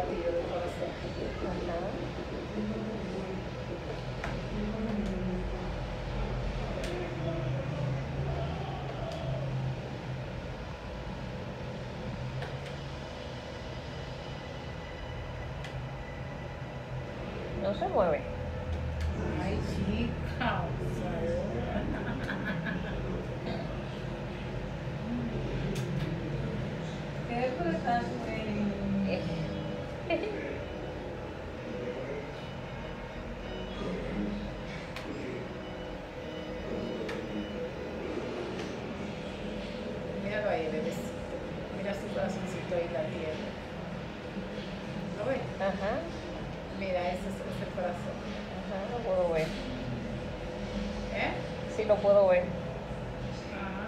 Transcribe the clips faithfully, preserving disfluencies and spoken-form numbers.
latido del corazón. Ajá. No se mueve. Ay, chica. O sea, ¿qué frutas, güey? Míralo ahí, bebecito. Mira su corazoncito ahí latiendo. ¿Lo ves? Ajá. Mira, ese es, ese es el corazón. Ajá, lo puedo ver. ¿Eh? Sí, lo puedo ver. Ajá.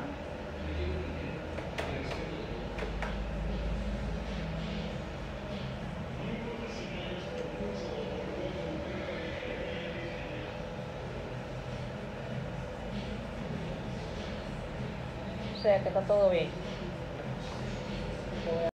O sea que está todo bien.